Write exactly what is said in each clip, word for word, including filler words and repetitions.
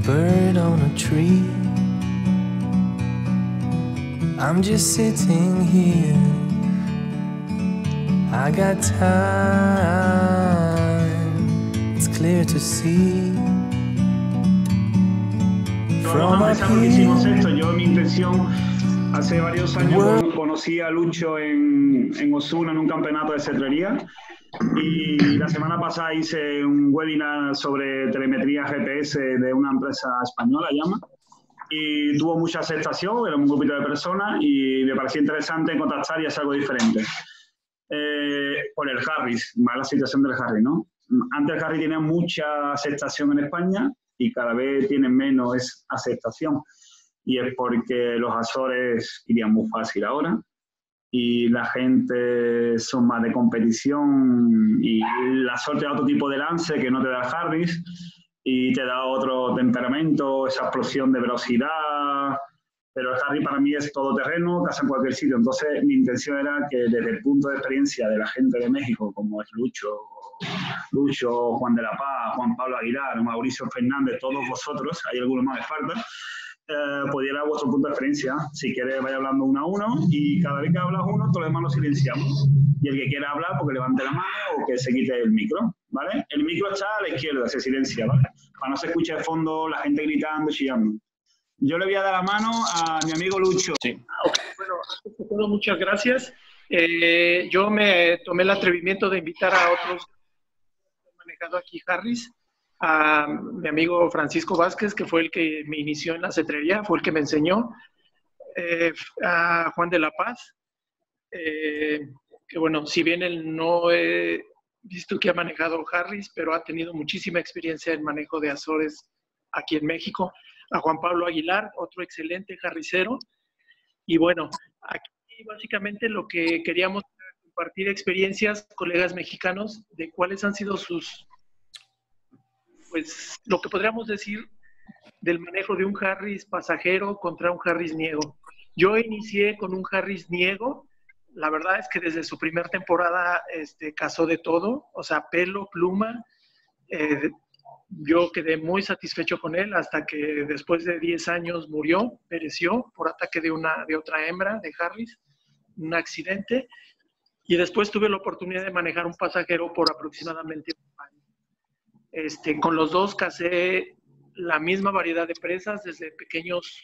bird on a tree. I'm just sitting here. I got time. It's clear to see. Vamos a empezar porque hicimos esto. Yo, mi intención, hace varios años conocí a Lucho en, en Osuna en un campeonato de cetrería. Y la semana pasada hice un webinar sobre telemetría G P S de una empresa española, llama. Y tuvo mucha aceptación, era un grupito de personas y me pareció interesante contactar y hacer algo diferente. Eh, por el Harris, más la situación del Harris, ¿no? Antes el Harris tenía mucha aceptación en España y cada vez tiene menos aceptación. Y es porque los Azores irían muy fácil ahora y la gente son más de competición y la suerte da otro tipo de lance que no te da el Harris y te da otro temperamento, esa explosión de velocidad, pero el Harris para mí es todoterreno, casi en cualquier sitio. Entonces mi intención era que desde el punto de experiencia de la gente de México, como es Lucho, Lucho, Juan de la Paz, Juan Pablo Aguilar, Mauricio Fernández, todos vosotros, hay algunos más de falta, Eh, pudiera dar vuestro punto de experiencia. Si queréis, vaya hablando uno a uno y cada vez que hablas uno, todos los demás lo silenciamos. Y el que quiera hablar, porque levante la mano o que se quite el micro, ¿vale? El micro está a la izquierda, se silencia, ¿vale? Para no se escuche de fondo la gente gritando, chillando. Yo le voy a dar la mano a mi amigo Lucho. Sí. Okay. Bueno, antes de todo, muchas gracias. Eh, yo me tomé el atrevimiento de invitar a otros que han manejado aquí Harris, a mi amigo Francisco Vázquez, que fue el que me inició en la cetrería, fue el que me enseñó, eh, a Juan de la Paz, eh, que bueno, si bien él no he visto que ha manejado Harris, pero ha tenido muchísima experiencia en manejo de Azores aquí en México, a Juan Pablo Aguilar, otro excelente harricero, y bueno, aquí básicamente lo que queríamos compartir experiencias, colegas mexicanos, de cuáles han sido sus, pues lo que podríamos decir del manejo de un Harris pasajero contra un Harris niego. Yo inicié con un Harris niego, la verdad es que desde su primera temporada este, cazó de todo, o sea, pelo, pluma, eh, yo quedé muy satisfecho con él hasta que después de diez años murió, pereció por ataque de, una, de otra hembra de Harris, un accidente, y después tuve la oportunidad de manejar un pasajero por aproximadamente un año. Este, con los dos casé la misma variedad de presas, desde pequeños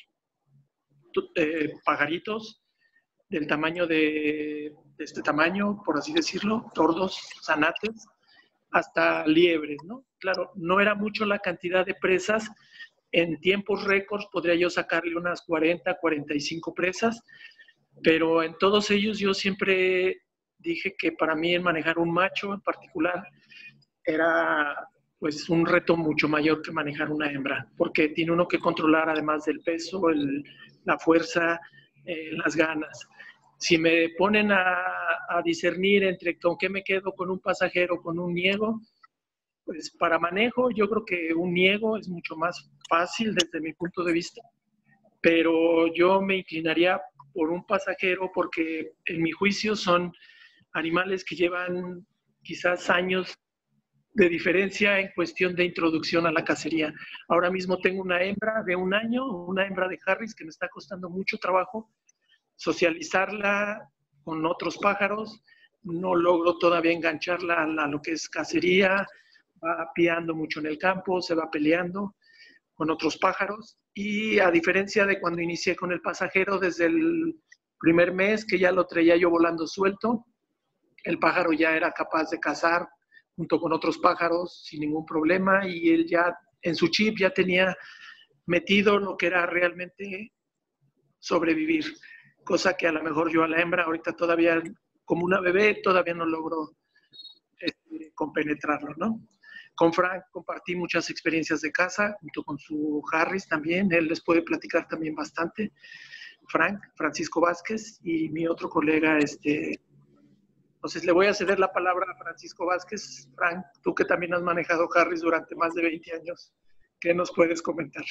eh, pajaritos del tamaño de, de este tamaño, por así decirlo, tordos, zanates, hasta liebres, ¿no? Claro, no era mucho la cantidad de presas. En tiempos récords podría yo sacarle unas cuarenta, cuarenta y cinco presas, pero en todos ellos yo siempre dije que para mí el manejar un macho en particular era pues un reto mucho mayor que manejar una hembra, porque tiene uno que controlar además del peso, el, la fuerza, eh, las ganas. Si me ponen a, a discernir entre con qué me quedo, con un pasajero o con un niego, pues para manejo yo creo que un niego es mucho más fácil desde mi punto de vista, pero yo me inclinaría por un pasajero porque en mi juicio son animales que llevan quizás años de diferencia en cuestión de introducción a la cacería. Ahora mismo tengo una hembra de un año, una hembra de Harris que me está costando mucho trabajo socializarla con otros pájaros, no logro todavía engancharla a lo que es cacería, va piando mucho en el campo, se va peleando con otros pájaros, y a diferencia de cuando inicié con el pasajero, desde el primer mes que ya lo traía yo volando suelto, el pájaro ya era capaz de cazar junto con otros pájaros sin ningún problema, y él ya en su chip ya tenía metido lo que era realmente sobrevivir, cosa que a lo mejor yo a la hembra ahorita todavía, como una bebé, todavía no logro este, compenetrarlo, ¿no? Con Frank compartí muchas experiencias de caza, junto con su Harris también, él les puede platicar también bastante. Frank, Francisco Vázquez, y mi otro colega, este, entonces le voy a ceder la palabra a Francisco Vázquez. Frank, tú que también has manejado Harris durante más de veinte años, ¿qué nos puedes comentar?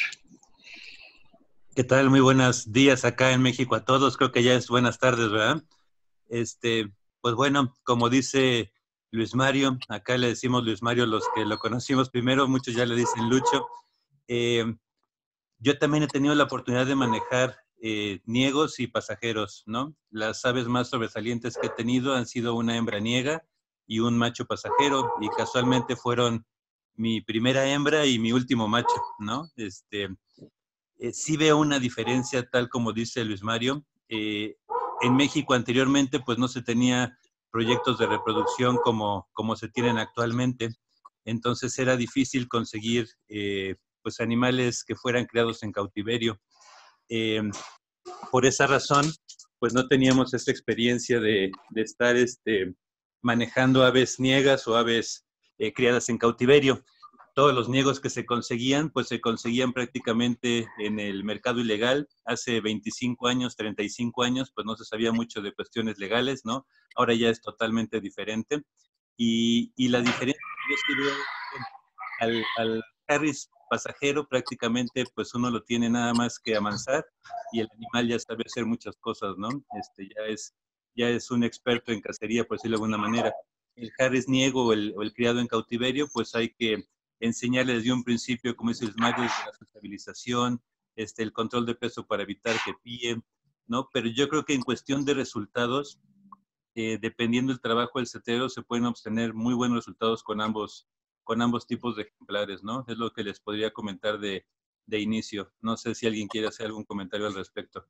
¿Qué tal? Muy buenos días acá en México a todos. Creo que ya es buenas tardes, ¿verdad? Este, pues bueno, como dice Luis Mario, acá le decimos Luis Mario los que lo conocimos primero, muchos ya le dicen Lucho. Eh, yo también he tenido la oportunidad de manejar eh, niegos y pasajeros, ¿no? Las aves más sobresalientes que he tenido han sido una hembra niega y un macho pasajero, y casualmente fueron mi primera hembra y mi último macho, ¿no? Este, eh, sí veo una diferencia, tal como dice Luis Mario. Eh, en México anteriormente, pues no se tenía proyectos de reproducción como, como se tienen actualmente, entonces era difícil conseguir eh, pues animales que fueran criados en cautiverio. Eh, por esa razón, pues no teníamos esta experiencia de, de estar este, manejando aves niegas o aves eh, criadas en cautiverio. Todos los niegos que se conseguían, pues se conseguían prácticamente en el mercado ilegal. Hace veinticinco años, treinta y cinco años, pues no se sabía mucho de cuestiones legales, ¿no? Ahora ya es totalmente diferente. Y, y la diferencia que yo sí veo al, al Harris pasajero, prácticamente, pues uno lo tiene nada más que amansar y el animal ya sabe hacer muchas cosas, ¿no? Este, ya es, ya es un experto en cacería, por decirlo de alguna manera. El Harris niego o el, o el criado en cautiverio, pues hay que enseñarle desde un principio, como dice Ismael, desde la sociabilización, este, el control de peso para evitar que pille, ¿no? Pero yo creo que en cuestión de resultados, eh, dependiendo del trabajo del cetero, se pueden obtener muy buenos resultados con ambos, con ambos tipos de ejemplares, ¿no? Es lo que les podría comentar de, de inicio. No sé si alguien quiere hacer algún comentario al respecto.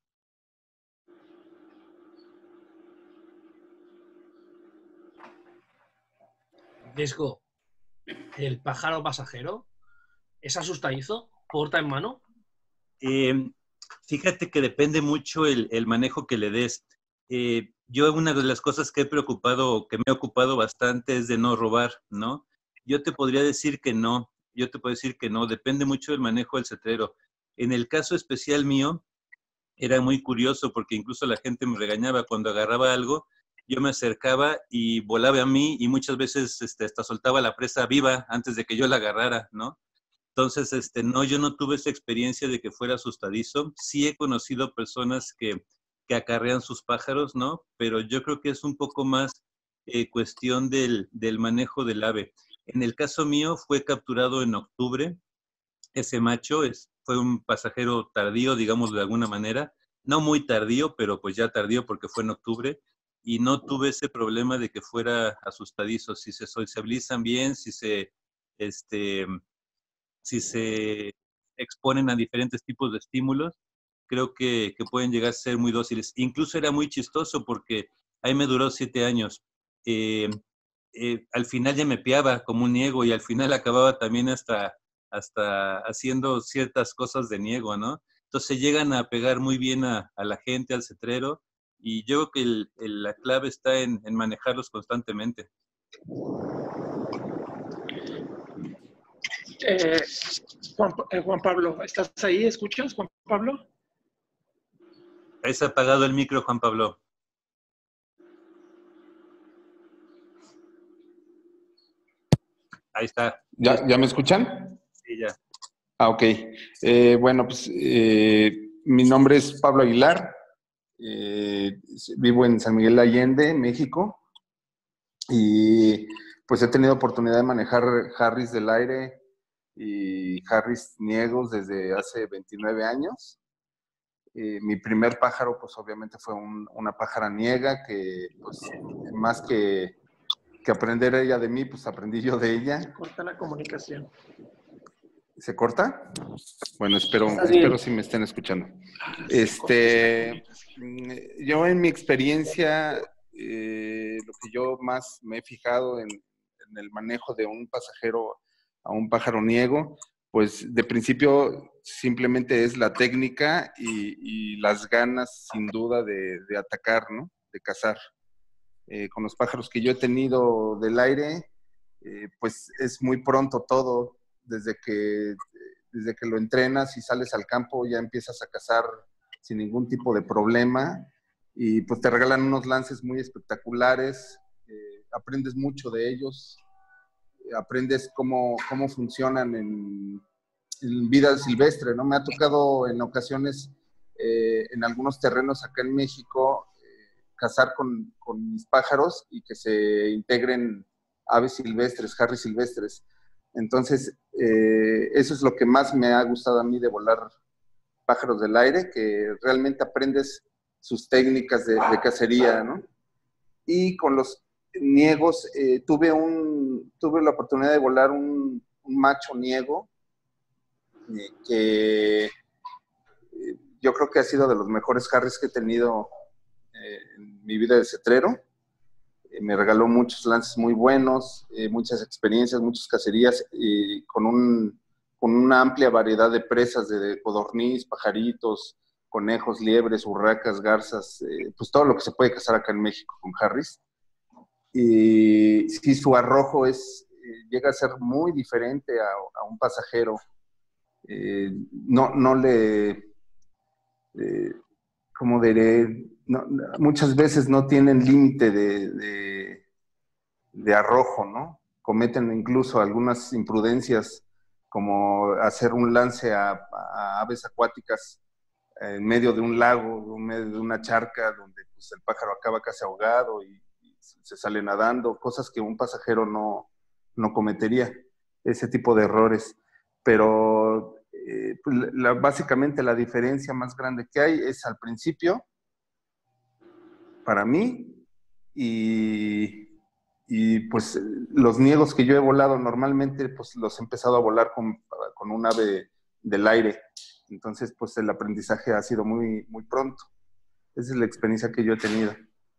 Francisco, ¿el pájaro pasajero es asustadizo? ¿Porta en mano? Eh, fíjate que depende mucho el, el manejo que le des. Eh, yo una de las cosas que he preocupado, que me he ocupado bastante es de no robar, ¿no? Yo te podría decir que no, yo te puedo decir que no, depende mucho del manejo del cetero. En el caso especial mío, era muy curioso porque incluso la gente me regañaba cuando agarraba algo, yo me acercaba y volaba a mí y muchas veces este, hasta soltaba la presa viva antes de que yo la agarrara, ¿no? Entonces, este, no, yo no tuve esa experiencia de que fuera asustadizo. Sí he conocido personas que, que acarrean sus pájaros, ¿no? Pero yo creo que es un poco más eh, cuestión del, del manejo del ave. En el caso mío fue capturado en octubre. Ese macho es, fue un pasajero tardío, digamos de alguna manera. No muy tardío, pero pues ya tardío porque fue en octubre. Y no tuve ese problema de que fuera asustadizo. Si se sociabilizan bien, si se... Este, si se exponen a diferentes tipos de estímulos, creo que, que pueden llegar a ser muy dóciles. Incluso era muy chistoso porque ahí me duró siete años. Eh, eh, al final ya me piaba como un niego y al final acababa también hasta, hasta haciendo ciertas cosas de niego, ¿no? Entonces llegan a pegar muy bien a, a la gente, al cetrero, y yo creo que el, el, la clave está en, en manejarlos constantemente. Eh, Juan, eh, Juan Pablo, ¿estás ahí? ¿Escuchas, Juan Pablo? Es apagado el micro, Juan Pablo. Ahí está. ¿Ya, ¿Ya me escuchan? Sí, ya. Ah, ok. Eh, bueno, pues eh, mi nombre es Pablo Aguilar. Eh, vivo en San Miguel de Allende, México. Y pues he tenido oportunidad de manejar Harris del aire y Harris niegos desde hace veintinueve años. Eh, mi primer pájaro, pues obviamente fue un, una pájara niega que, pues, más que, que aprender ella de mí, pues aprendí yo de ella. Corta la comunicación. ¿Se corta? Bueno, espero, espero si me estén escuchando. Este, yo en mi experiencia, eh, lo que yo más me he fijado en, en el manejo de un pasajero a un pájaro niego, pues de principio simplemente es la técnica y, y las ganas sin duda de, de atacar, ¿no? De cazar. Eh, con los pájaros que yo he tenido del aire, eh, pues es muy pronto todo. Desde que, desde que lo entrenas y sales al campo ya empiezas a cazar sin ningún tipo de problema y pues te regalan unos lances muy espectaculares, eh, aprendes mucho de ellos, aprendes cómo, cómo funcionan en, en vida silvestre, ¿no? Me ha tocado en ocasiones, eh, en algunos terrenos acá en México, eh, cazar con, con mis pájaros y que se integren aves silvestres, Harris silvestres. Entonces, eh, eso es lo que más me ha gustado a mí de volar pájaros del aire, que realmente aprendes sus técnicas de, de cacería, ¿no? Y con los niegos, eh, tuve, un, tuve la oportunidad de volar un, un macho niego, eh, que eh, yo creo que ha sido de los mejores harris que he tenido eh, en mi vida de cetrero. Eh, me regaló muchos lances muy buenos, eh, muchas experiencias, muchas cacerías, y con, un, con una amplia variedad de presas, de, de codorniz, pajaritos, conejos, liebres, urracas, garzas, eh, pues todo lo que se puede cazar acá en México con harris. Y sí, su arrojo es, eh, llega a ser muy diferente a, a un pasajero. Eh, no, no le, eh, ¿cómo diré? No, muchas veces no tienen límite de, de, de arrojo, ¿no? Cometen incluso algunas imprudencias, como hacer un lance a, a aves acuáticas en medio de un lago, en medio de una charca, donde pues, el pájaro acaba casi ahogado y, y se sale nadando, cosas que un pasajero no, no cometería, ese tipo de errores. Pero eh, pues, la, básicamente la diferencia más grande que hay es al principio, para mí, y, y pues los niegos que yo he volado normalmente, pues los he empezado a volar con, con un ave del aire. Entonces, pues el aprendizaje ha sido muy, muy pronto. Esa es la experiencia que yo he tenido.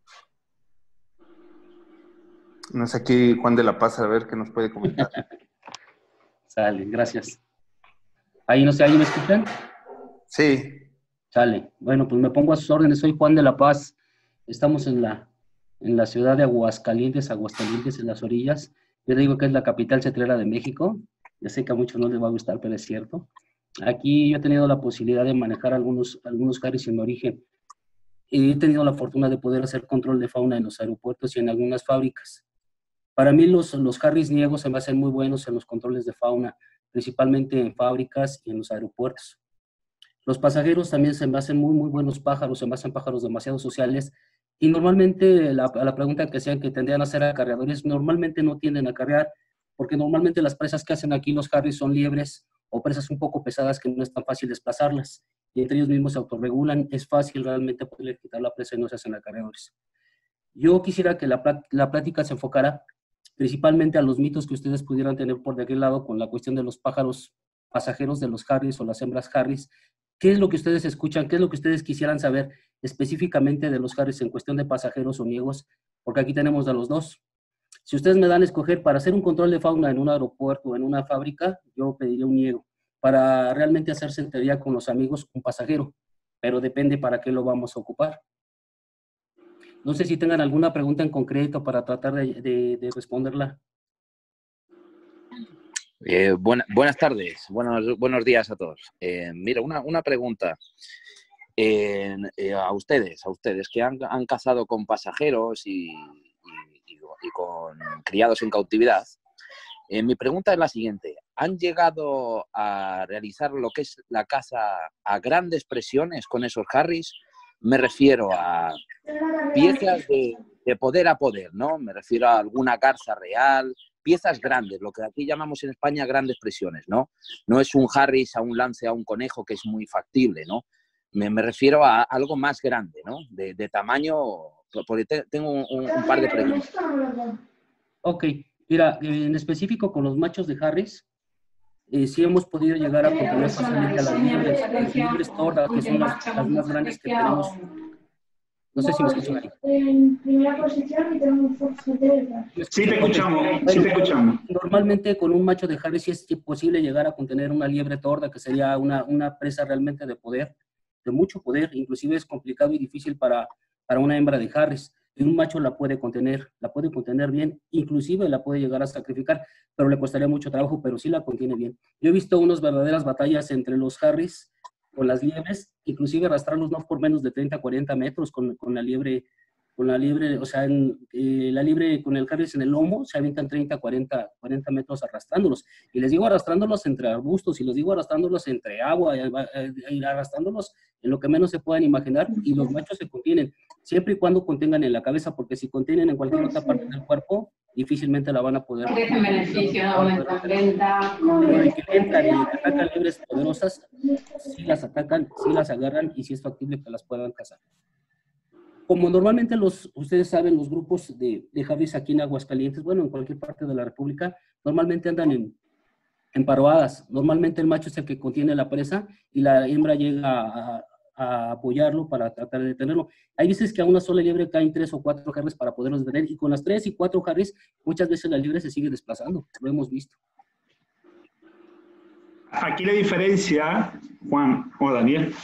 No sé aquí Juan de la Paz, a ver qué nos puede comentar. Sale, gracias. Ahí no sé, ¿ahí me escuchan? Sí. Sale. Bueno, pues me pongo a sus órdenes. Soy Juan de la Paz. Estamos en la, en la ciudad de Aguascalientes, Aguascalientes en las orillas. Yo digo que es la capital cetrera de México. Ya sé que a muchos no les va a gustar, pero es cierto. Aquí yo he tenido la posibilidad de manejar algunos, algunos harris en mi origen. He tenido la fortuna de poder hacer control de fauna en los aeropuertos y en algunas fábricas. Para mí los, los harris niegos se me hacen muy buenos en los controles de fauna, principalmente en fábricas y en los aeropuertos. Los pasajeros también se me hacen muy, muy buenos pájaros, se me hacen pájaros demasiado sociales. Y normalmente la, a la pregunta que sean que tendrían a ser acarreadores, normalmente no tienden a acarrear, porque normalmente las presas que hacen aquí los harris son liebres o presas un poco pesadas que no es tan fácil desplazarlas. Y entre ellos mismos se autorregulan, es fácil realmente poder quitar la presa y no se hacen acarreadores. Yo quisiera que la, la plática se enfocara principalmente a los mitos que ustedes pudieran tener por de aquel lado con la cuestión de los pájaros pasajeros de los harris o las hembras harris. ¿Qué es lo que ustedes escuchan? ¿Qué es lo que ustedes quisieran saber específicamente de los harris en cuestión de pasajeros o niegos? Porque aquí tenemos de los dos. Si ustedes me dan a escoger para hacer un control de fauna en un aeropuerto o en una fábrica, yo pediría un niego. Para realmente hacer centería con los amigos, un pasajero. Pero depende para qué lo vamos a ocupar. No sé si tengan alguna pregunta en concreto para tratar de, de, de responderla. Eh, buena, buenas tardes, buenos, buenos días a todos. Eh, mira, una, una pregunta eh, eh, a ustedes, a ustedes que han, han cazado con pasajeros y, y, y, y con criados en cautividad. Eh, mi pregunta es la siguiente: ¿han llegado a realizar lo que es la caza a grandes presiones con esos harris? Me refiero a piezas de, de poder a poder, ¿no? Me refiero a alguna garza real, piezas grandes, lo que aquí llamamos en España grandes presiones, ¿no? No es un harris a un lance a un conejo, que es muy factible, ¿no? Me, me refiero a algo más grande, ¿no? De, de tamaño, porque te, tengo un, un par de preguntas. Ok, mira, en específico con los machos de harris, Eh, sí hemos podido llegar a controlar fácilmente a las liebres, las liebres tordas, que son las, las más grandes que tenemos. No sé si me escuchan ahí. En primera posición y tenemos Sí te escuchamos, sí te escuchamos. Normalmente con un macho de harris sí es posible llegar a contener una liebre torda, que sería una, una presa realmente de poder, de mucho poder. Inclusive es complicado y difícil para, para una hembra de harris. Y un macho la puede contener, la puede contener bien, inclusive la puede llegar a sacrificar, pero le costaría mucho trabajo, pero sí la contiene bien. Yo he visto unas verdaderas batallas entre los harris con las liebres, inclusive arrastrarlos no por menos de treinta, cuarenta metros con, con la liebre, con la liebre, o sea, en, eh, la liebre con el harris en el lomo, se avientan treinta, cuarenta, cuarenta metros arrastrándolos. Y les digo arrastrándolos entre arbustos, y les digo arrastrándolos entre agua, y, y arrastrándolos en lo que menos se puedan imaginar, y los machos se contienen, siempre y cuando contengan en la cabeza, porque si contienen en cualquier otra parte del cuerpo, difícilmente la van a poder. Dejen beneficio, no aumentan venta. Pero el que entran y atacan liebres poderosas, sí las atacan, sí las agarran y sí es factible que las puedan cazar. Como normalmente los, ustedes saben, los grupos de, de Harris aquí en Aguascalientes, bueno, en cualquier parte de la República, normalmente andan en, en paroadas. Normalmente el macho es el que contiene la presa y la hembra llega a, a apoyarlo para tratar de detenerlo. Hay veces que a una sola liebre caen tres o cuatro Harris para poderlos detener y con las tres y cuatro Harris muchas veces la liebre se sigue desplazando. Lo hemos visto. Aquí la diferencia, Juan o Daniel.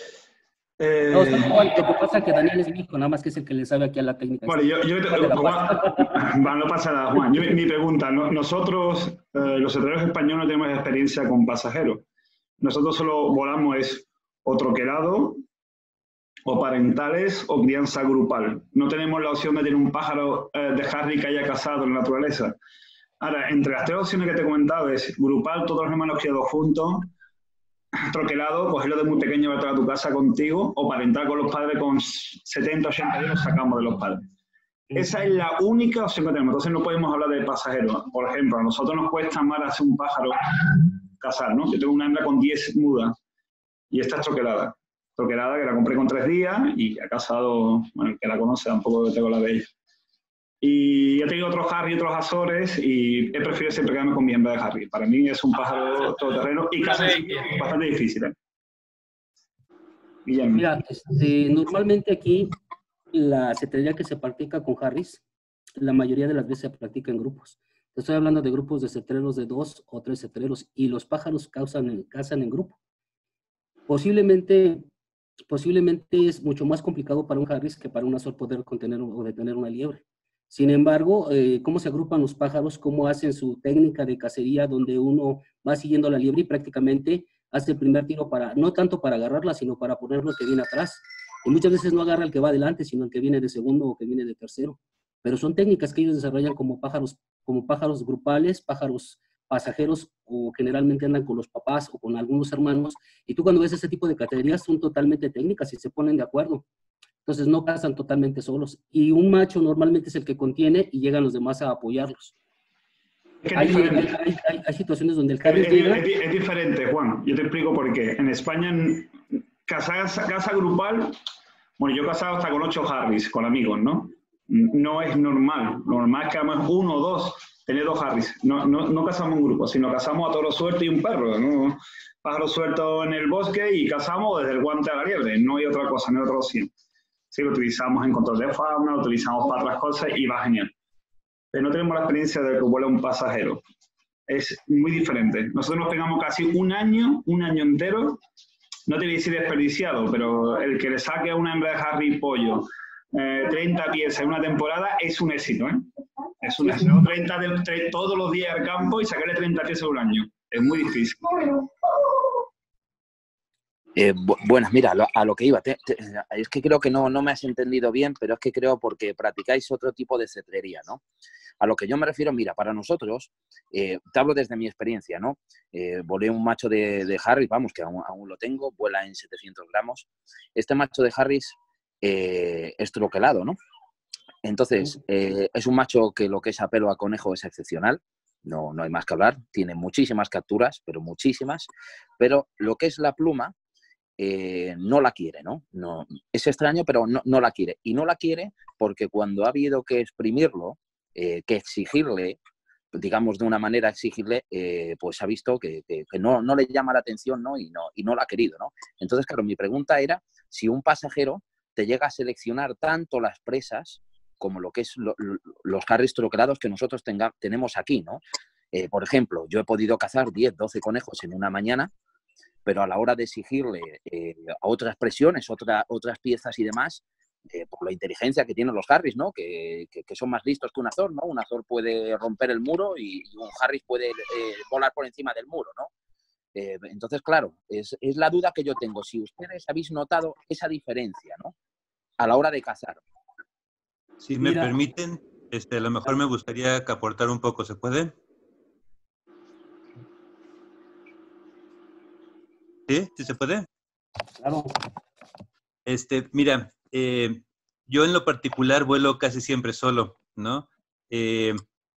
Eh, No, Juan, lo que pasa es que Daniel es mi hijo, nada más que es el que le sabe aquí a la técnica. Bueno, yo, yo, Juan, no pasa nada, Juan. Yo, mi pregunta, ¿no? Nosotros, eh, los cetreros españoles, no tenemos experiencia con pasajeros. Nosotros solo volamos es o troquelado, o parentales, o crianza grupal. No tenemos la opción de tener un pájaro eh, de Harry que haya cazado en la naturaleza. Ahora, entre las tres opciones que te he comentado es grupal, todos los hermanos criados juntos, troquelado, cogerlo de muy pequeño para a tu casa contigo, o parental con los padres con setenta, ochenta días, los sacamos de los padres. Esa es la única opción que tenemos. Entonces no podemos hablar de pasajeros. Por ejemplo, a nosotros nos cuesta más hacer un pájaro cazar, ¿no? Yo tengo una hembra con diez mudas y esta es troquelada. Troquelada que la compré con tres días y ha casado, bueno, el que la conoce tampoco que tengo la de ella. Y he tenido otros Harry y otros Azores y he preferido siempre quedarme con mi hembra de Harry. Para mí es un pájaro todoterreno y casi bastante difícil. ¿eh? Guillermo. Mira, este, normalmente aquí la cetrería que se practica con Harris, la mayoría de las veces se practica en grupos. Te estoy hablando de grupos de cetreros de dos o tres cetreros y los pájaros cazan, cazan en grupo. Posiblemente, posiblemente es mucho más complicado para un Harris que para un Azor poder contener o detener una liebre. Sin embargo, eh, cómo se agrupan los pájaros, cómo hacen su técnica de cacería, donde uno va siguiendo la liebre y prácticamente hace el primer tiro para, no tanto para agarrarla, sino para ponerlo que viene atrás. Y muchas veces no agarra el que va adelante, sino el que viene de segundo o que viene de tercero. Pero son técnicas que ellos desarrollan como pájaros, como pájaros grupales, pájaros pasajeros, o generalmente andan con los papás o con algunos hermanos. Y tú cuando ves ese tipo de cacerías son totalmente técnicas y se ponen de acuerdo. Entonces no cazan totalmente solos. Y un macho normalmente es el que contiene y llegan los demás a apoyarlos. Es que hay, es hay, hay, hay, hay situaciones donde el Harris es, llega... es, es diferente, Juan. Yo te explico por qué. En España, en casa, casa grupal, bueno, yo he casado hasta con ocho Harris, con amigos, ¿no? No es normal. Lo normal es que hagamos uno o dos, tener dos Harris. No, no, no cazamos en grupo, sino cazamos a toro suelto y un perro, ¿no? Pájaro suelto en el bosque y cazamos desde el guante a la liebre. No hay otra cosa, no hay otra opción. Sí, lo utilizamos en control de fauna, lo utilizamos para otras cosas y va genial. Pero no tenemos la experiencia de que vuela un pasajero. Es muy diferente. Nosotros nos pegamos casi un año, un año entero, no te voy a decir desperdiciado, pero el que le saque a una hembra de Harry pollo eh, treinta piezas en una temporada es un éxito, ¿eh? Es un éxito. treinta de, tre, todos los días al campo y sacarle treinta piezas en un año. Es muy difícil. Eh, bu buenas, mira, lo, a lo que iba, te, te, es que creo que no, no me has entendido bien, pero es que creo porque practicáis otro tipo de cetrería, ¿no? A lo que yo me refiero, mira, para nosotros, eh, te hablo desde mi experiencia, ¿no? Eh, volé un macho de, de Harris, vamos, que aún, aún lo tengo, vuela en setecientos gramos. Este macho de Harris eh, es troquelado, ¿no? Entonces, eh, es un macho que lo que es a pelo a conejo es excepcional. No, no hay más que hablar, tiene muchísimas capturas, pero muchísimas. Pero lo que es la pluma, Eh, no la quiere, ¿no? No, es extraño, pero no, no la quiere. Y no la quiere porque cuando ha habido que exprimirlo, eh, que exigirle, digamos de una manera exigirle, eh, pues ha visto que, que, que no, no le llama la atención, ¿no? Y, no, y no la ha querido, ¿no? Entonces, claro, mi pregunta era si un pasajero te llega a seleccionar tanto las presas como lo que es lo, lo, los Harris troquelados que nosotros tenga, tenemos aquí, ¿no? Eh, por ejemplo, yo he podido cazar diez, doce conejos en una mañana, pero a la hora de exigirle eh, a otras presiones, otra, otras piezas y demás, eh, por la inteligencia que tienen los Harris, ¿no? Que, que, que son más listos que un Azor, ¿no? Un Azor puede romper el muro y, y un Harris puede eh, volar por encima del muro, ¿no? Eh, entonces, claro, es, es la duda que yo tengo. Si ustedes habéis notado esa diferencia, ¿no? A la hora de cazar. Si me Mira. permiten, este, a lo mejor me gustaría aportar un poco, ¿se puede? ¿Sí? ¿Sí se puede? Claro. Este, mira, eh, yo en lo particular vuelo casi siempre solo, ¿no? Eh,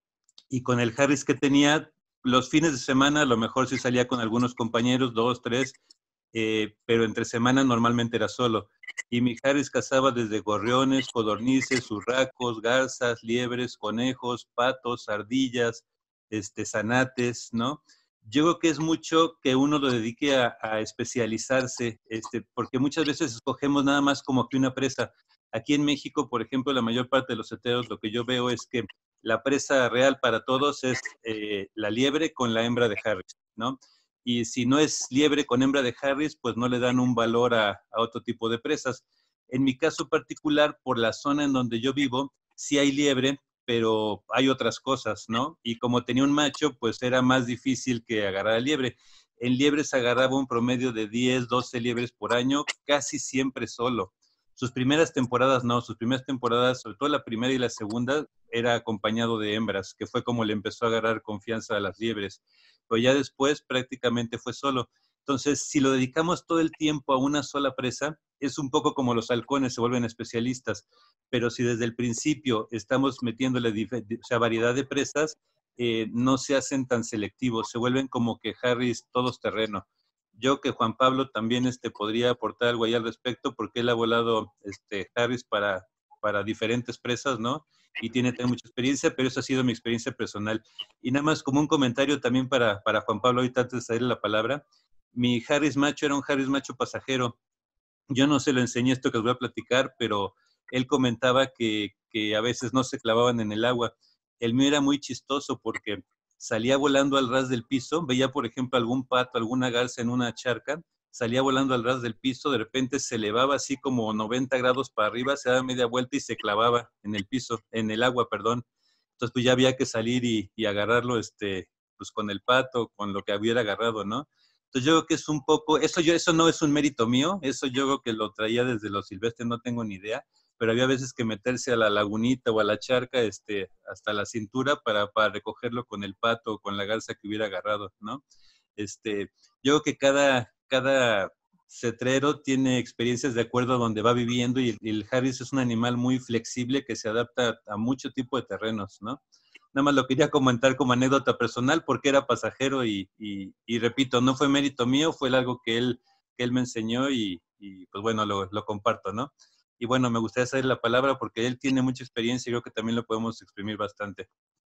y con el Harris que tenía, los fines de semana a lo mejor sí salía con algunos compañeros, dos, tres, eh, pero entre semana normalmente era solo. Y mi Harris cazaba desde gorriones, codornices, urracos, garzas, liebres, conejos, patos, ardillas, este, zanates, ¿no? Yo creo que es mucho que uno lo dedique a, a especializarse, este, porque muchas veces escogemos nada más como que una presa. Aquí en México, por ejemplo, la mayor parte de los seteros, lo que yo veo es que la presa real para todos es eh, la liebre con la hembra de Harris, ¿no? Y si no es liebre con hembra de Harris, pues no le dan un valor a, a otro tipo de presas. En mi caso particular, por la zona en donde yo vivo, sí hay liebre, pero hay otras cosas, ¿no? Y como tenía un macho, pues era más difícil que agarrar liebre. En liebres agarraba un promedio de diez, doce liebres por año, casi siempre solo. Sus primeras temporadas no, sus primeras temporadas, sobre todo la primera y la segunda, era acompañado de hembras, que fue como le empezó a agarrar confianza a las liebres. Pero ya después prácticamente fue solo. Entonces, si lo dedicamos todo el tiempo a una sola presa, es un poco como los halcones, se vuelven especialistas. Pero si desde el principio estamos metiéndole o sea, variedad de presas, eh, no se hacen tan selectivos, se vuelven como que Harris todos terreno. Yo que Juan Pablo también este, podría aportar algo ahí al respecto, porque él ha volado este, Harris para, para diferentes presas, ¿no? Y tiene también mucha experiencia, pero eso ha sido mi experiencia personal. Y nada más como un comentario también para, para Juan Pablo, ahorita antes de darle la palabra. Mi Harris macho era un Harris macho pasajero. Yo no se lo enseñé esto que os voy a platicar, pero él comentaba que, que a veces no se clavaban en el agua. El mío era muy chistoso porque salía volando al ras del piso, veía por ejemplo algún pato, alguna garza en una charca, salía volando al ras del piso, de repente se elevaba así como noventa grados para arriba, se daba media vuelta y se clavaba en el piso, en el agua, perdón. Entonces pues ya había que salir y, y agarrarlo este, pues con el pato, con lo que hubiera agarrado, ¿no? Entonces yo creo que es un poco, eso, yo, eso no es un mérito mío, eso yo creo que lo traía desde los silvestres, no tengo ni idea, pero había veces que meterse a la lagunita o a la charca este, hasta la cintura para, para recogerlo con el pato o con la garza que hubiera agarrado, ¿no? Este, yo creo que cada, cada cetrero tiene experiencias de acuerdo a donde va viviendo y, y el Harris es un animal muy flexible que se adapta a, a mucho tipo de terrenos, ¿no? Nada más lo quería comentar como anécdota personal porque era pasajero y, y, y repito, no fue mérito mío, fue algo que él, que él me enseñó y, y pues bueno, lo, lo comparto, ¿no? Y bueno, me gustaría hacer la palabra porque él tiene mucha experiencia y creo que también lo podemos exprimir bastante.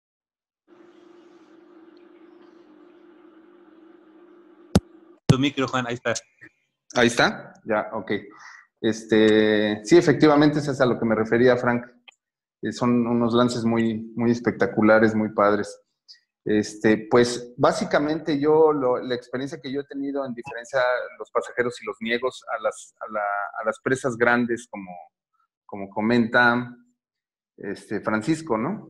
Tu micro, Juan, ahí está. Ahí está, ya, ok. Este, sí, efectivamente, eso es a lo que me refería, Frank. Eh, son unos lances muy, muy espectaculares, muy padres. Este, pues, básicamente yo, lo, la experiencia que yo he tenido en diferencia los pasajeros y los niegos a las, a la, a las presas grandes, como, como comenta este, Francisco, ¿no?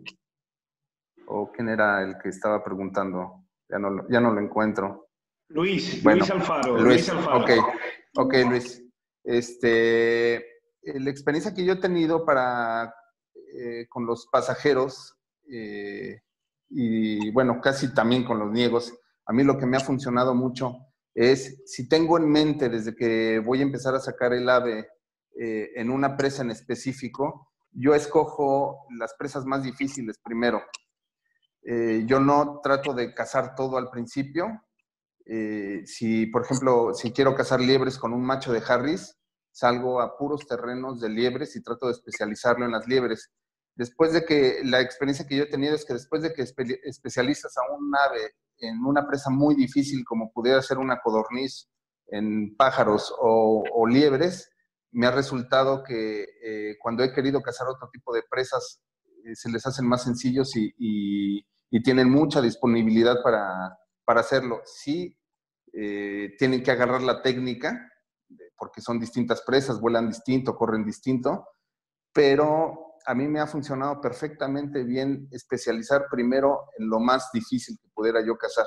¿O quién era el que estaba preguntando? Ya no, ya no lo encuentro. Luis, bueno, Luis Alfaro. Luis, Luis Alfaro. ok, ok, Luis. Este, la experiencia que yo he tenido para, eh, con los pasajeros, eh, y bueno, casi también con los niegos, a mí lo que me ha funcionado mucho es, si tengo en mente desde que voy a empezar a sacar el ave eh, en una presa en específico, yo escojo las presas más difíciles primero. Eh, yo no trato de cazar todo al principio. Eh, si, por ejemplo, si quiero cazar liebres con un macho de Harris, salgo a puros terrenos de liebres y trato de especializarlo en las liebres. Después de que, la experiencia que yo he tenido es que después de que espe especializas a un ave en una presa muy difícil, como pudiera ser una codorniz en pájaros o, o liebres, me ha resultado que eh, cuando he querido cazar otro tipo de presas, eh, se les hacen más sencillos y, y, y tienen mucha disponibilidad para, para hacerlo. Sí, eh, tienen que agarrar la técnica, porque son distintas presas, vuelan distinto, corren distinto, pero a mí me ha funcionado perfectamente bien especializar primero en lo más difícil que pudiera yo cazar.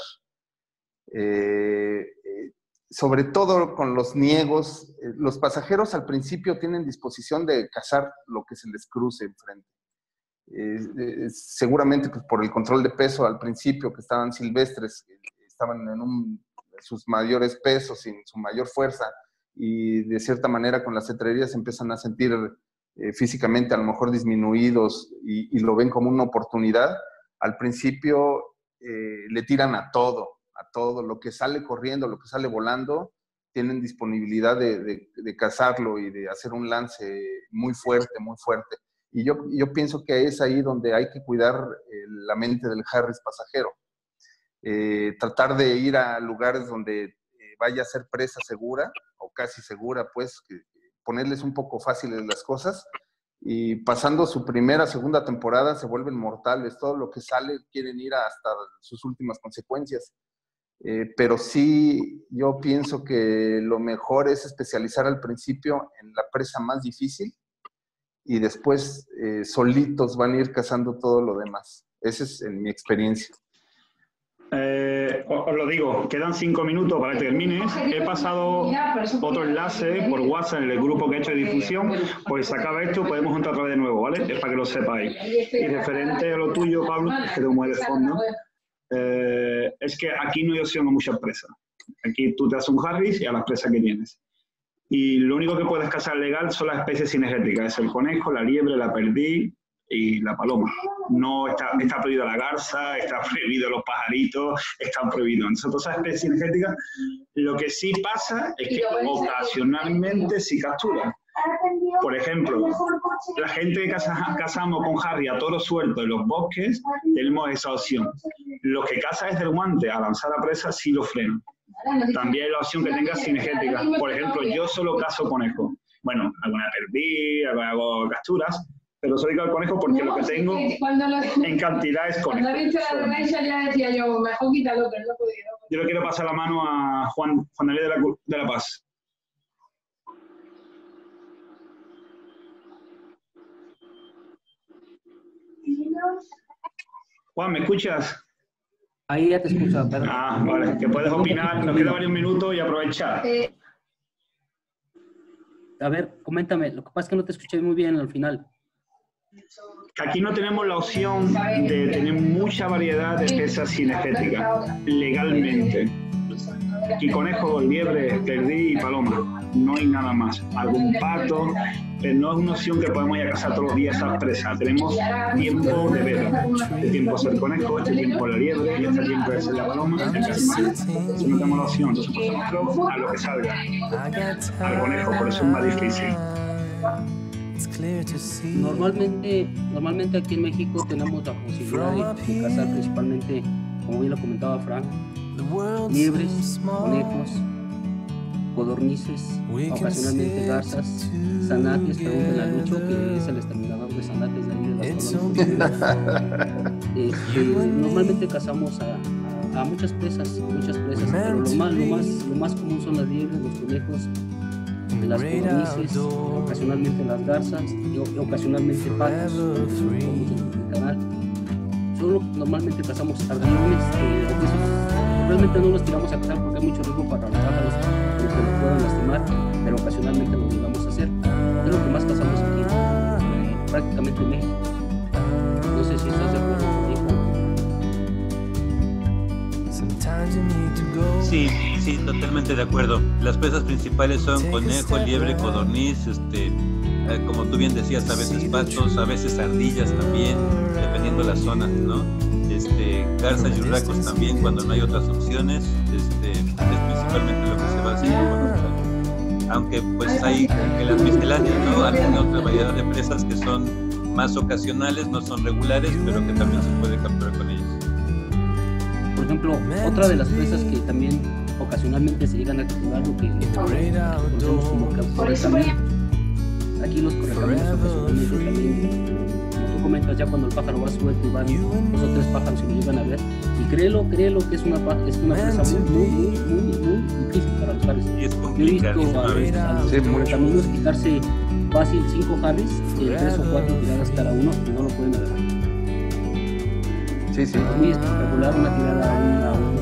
Eh, eh, sobre todo con los niegos, eh, los pasajeros al principio tienen disposición de cazar lo que se les cruce enfrente. Eh, eh, seguramente pues, por el control de peso al principio, que estaban silvestres, eh, estaban en un, sus mayores pesos y en su mayor fuerza, y de cierta manera con las cetrerías se empiezan a sentir eh, físicamente a lo mejor disminuidos y, y lo ven como una oportunidad. al principio eh, le tiran a todo, a todo, lo que sale corriendo, lo que sale volando, tienen disponibilidad de, de, de cazarlo y de hacer un lance muy fuerte, muy fuerte. Y yo, yo pienso que es ahí donde hay que cuidar eh, la mente del Harris pasajero. Eh, tratar de ir a lugares donde eh, vaya a ser presa segura, o casi segura, pues, que, ponerles un poco fáciles las cosas, y pasando su primera, segunda temporada se vuelven mortales. Todo lo que sale quieren ir hasta sus últimas consecuencias. Eh, pero sí, yo pienso que lo mejor es especializar al principio en la presa más difícil y después eh, solitos van a ir cazando todo lo demás. Esa es en mi experiencia. Eh, os, os lo digo, quedan cinco minutos para que termine. He pasado otro enlace por WhatsApp en el grupo que he hecho de difusión. Pues se acaba esto, podemos juntar otra vez de nuevo, ¿vale? Es para que lo sepáis. Y referente a lo tuyo, Pablo, es que tengo muy de fondo, eh, es que aquí no hay opción a muchas presas. Aquí tú te das un Harris y a las presas que tienes. Y lo único que puedes cazar legal son las especies cinegéticas. Es el conejo, la liebre, la perdiz y la paloma. No está, está prohibido la garza, está prohibido los pajaritos, están prohibidos. Entonces, todas esas especies cinegéticas, lo que sí pasa es que ocasionalmente sí capturan. Por ejemplo, la gente que caza, cazamos con Harry a toro suelto en los bosques, tenemos esa opción. Los que cazan desde el guante a lanzar la presa sí lo frenan. También hay la opción que tenga cinegética. Por ejemplo, yo solo cazo conejo. Bueno, alguna perdiz, hago capturas, pero soy el conejo porque no, lo que tengo sí, lo, en cantidad es conejo. Cuando ha visto la recha ya decía yo, mejor quítalo, pero no podía. No podía. Yo le quiero pasar la mano a Juan, Juan Daniel de la, de la Paz. Juan, ¿me escuchas? Ahí ya te escucho, perdón. Ah, vale, que puedes opinar, nos queda varios minutos y aprovechar. Eh, a ver, coméntame, lo que pasa es que no te escuché muy bien al final. Aquí no tenemos la opción de tener mucha variedad de especies cinegéticas legalmente. Aquí conejo, liebre, perdiz y paloma. No hay nada más. Algún pato, pero no es una opción que podemos ir a cazar todos los días a presa. Tenemos tiempo de veda. Este tiempo es el conejo, este tiempo es la liebre y este tiempo es la paloma. Entonces no tenemos la opción. Entonces, por ejemplo, a lo que salga. Al conejo, por eso es más difícil. Normalmente, normalmente aquí en México tenemos la posibilidad de, de cazar principalmente, como bien lo comentaba Frank, liebres, conejos, codornices, ocasionalmente garzas, zanates, pregunten a Lucho, que es el exterminador de zanates de ahí de las colonias. este, normalmente cazamos a, a, a muchas presas, muchas presas, pero lo más, lo más, lo más común son las liebres, los conejos, las codornices, ocasionalmente las garzas y ocasionalmente patos, como en el canal. Solo normalmente cazamos argallones, eh, realmente no los tiramos a cazar porque hay mucho riesgo para los pájaros que nos puedan lastimar, pero ocasionalmente lo llegamos a hacer. Es lo que más cazamos aquí, eh, prácticamente en México. No sé si estás de acuerdo conmigo. Sí, sí, totalmente de acuerdo. Las presas principales son conejo, liebre, codorniz, este, eh, como tú bien decías, a veces patos, a veces ardillas también, dependiendo de la zona, ¿no? Este, garzas y urracos también cuando no hay otras opciones, este, es principalmente lo que se va haciendo. Aunque pues hay en las misceláneas, ¿no? Alguna otra variedad de presas que son más ocasionales, no son regulares, pero que también se puede capturar con ellas. Por ejemplo, otra de las presas que también ocasionalmente se llegan a capturar, lo que conocemos como correcaminos. Aquí los correcaminos ocasionalmente también, como tú comentas, ya cuando el pájaro va suelto y van dos o tres pájaros y lo llegan a ver, y créelo, créelo que es una, es una presa muy, muy, muy, muy difícil para los harris. Y es Yo he visto a, a los sí, correcaminos quitarse fácil cinco harris, eh, tres o cuatro tiradas cada uno, y no lo pueden agarrar. Sí, sí. Es muy espectacular una tirada a un, a un